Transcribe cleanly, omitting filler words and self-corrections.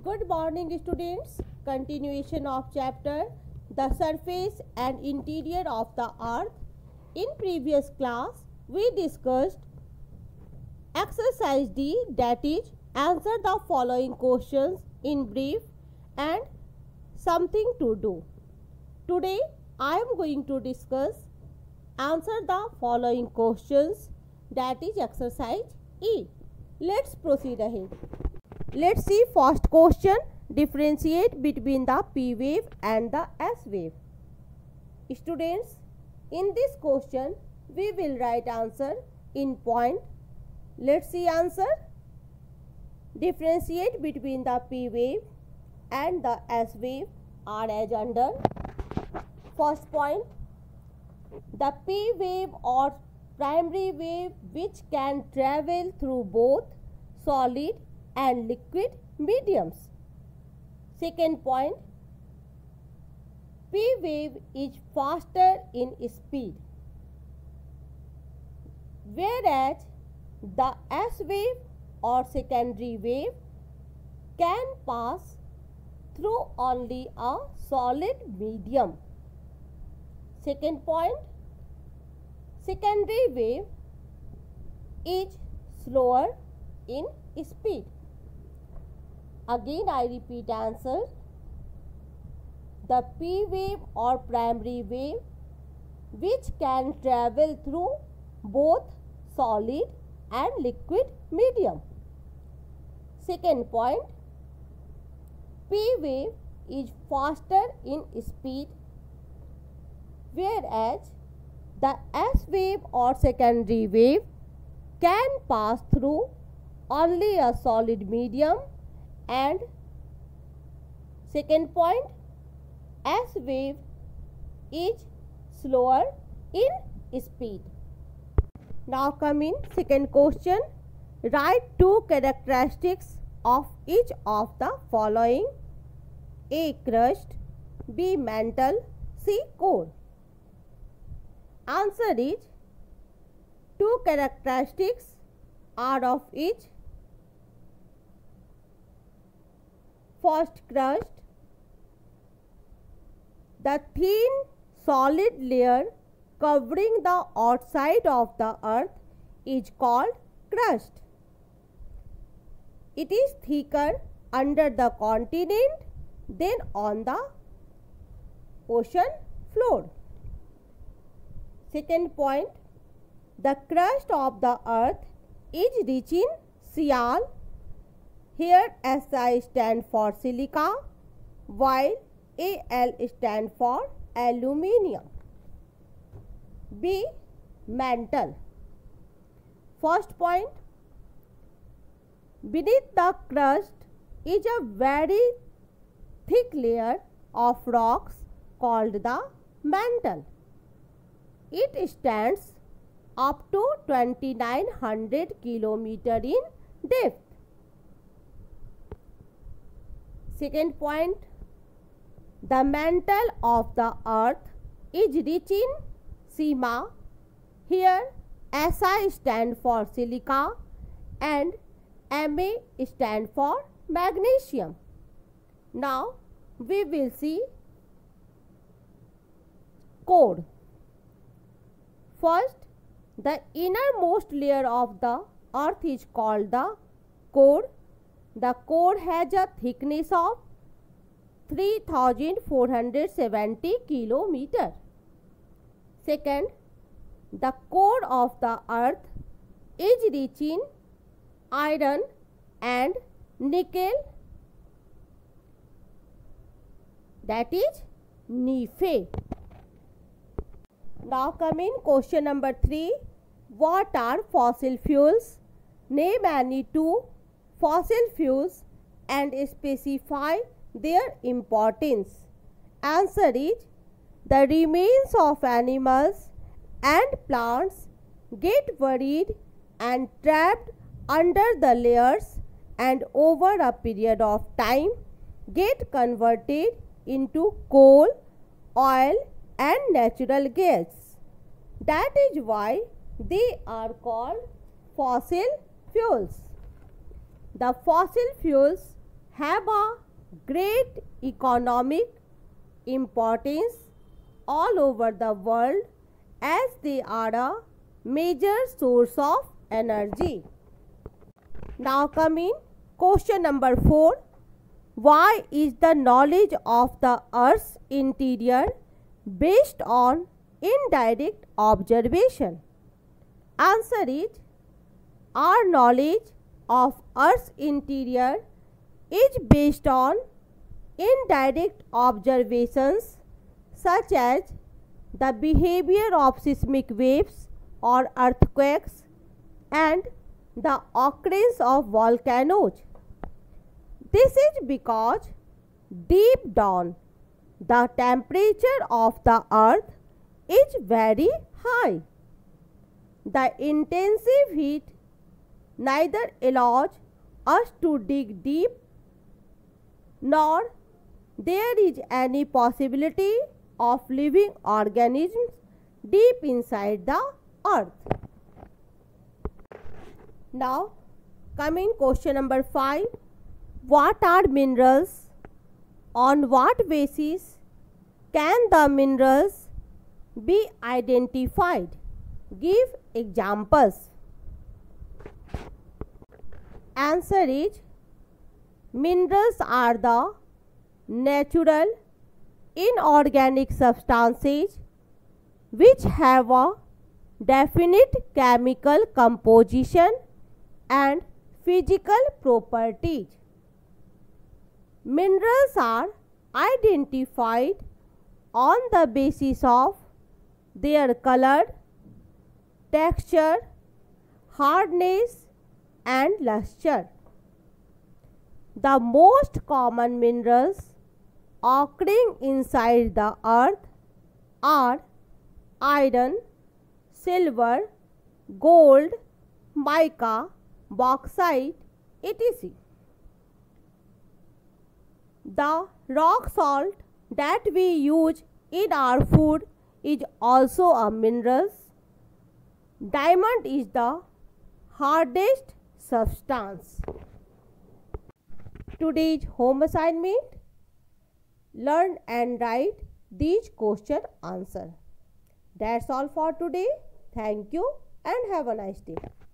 Good morning students. Continuation of chapter The Surface and Interior of the Earth. In previous class we discussed exercise D, that is answer the following questions in brief and something to do. Today I am going to discuss answer the following questions, that is exercise E. Let's proceed ahead. Let's see first question. Differentiate between the P wave and the S wave. Students, in this question we will write answer in point. Let's see answer. Differentiate between the P wave and the S wave are as under. First point, the P wave or primary wave which can travel through both solid and liquid mediums. Second point, P wave is faster in speed, whereas the S wave or secondary wave can pass through only a solid medium. Second point, secondary wave is slower in speed. Again I repeat answer. The P wave or primary wave which can travel through both solid and liquid medium. Second point, P wave is faster in speed, whereas the S wave or secondary wave can pass through only a solid medium. And second point, S wave is slower in speed. Now come in second question. Write two characteristics of each of the following: A crust, B mantle, C core. Answer is two characteristics are of each. First, crust. The thin solid layer covering the outside of the earth is called crust. It is thicker under the continent than on the ocean floor. Second point, the crust of the earth is rich in sial. Here Si stand for silica, while Al stand for aluminium. B mantle. First point, beneath the crust is a very thick layer of rocks called the mantle. It stands up to 2900 km in depth. Second point, the mantle of the earth is rich in sima. Here Si stand for silica and Ma stand for magnesium. Now we will see core. First, the innermost layer of the earth is called the core. The core has a thickness of 3470 km. Second, the core of the earth is rich in iron and nickel, that is Fe. Now come in question number 3. What are fossil fuels? Name any two fossil fuels and specify their importance. Answer is the remains of animals and plants get buried and trapped under the layers and over a period of time get converted into coal, oil and natural gas. That is why they are called fossil fuels. The fossil fuels have a great economic importance all over the world as they are a major source of energy. Now coming question number 4. Why is the knowledge of the Earth's interior based on indirect observation? Answer is, our knowledge of Earth's interior is based on indirect observations such as the behavior of seismic waves or earthquakes and the occurrence of volcanoes. This is because deep down the temperature of the earth is very high. The intensive heat neither allows us to dig deep nor there is any possibility of living organisms deep inside the earth. Now coming question number 5. What are minerals? On what basis can the minerals be identified? Give examples. Answer is, minerals are the natural inorganic substances which have a definite chemical composition and physical properties. Minerals are identified on the basis of their color, texture, hardness and luster. The most common minerals occurring inside the earth are iron, silver, gold, mica, bauxite, etc. The rock salt that we use in our food is also a mineral. Diamond is the hardest substance. Today's home assignment: learn and write these question answer. That's all for today. Thank you and have a nice day.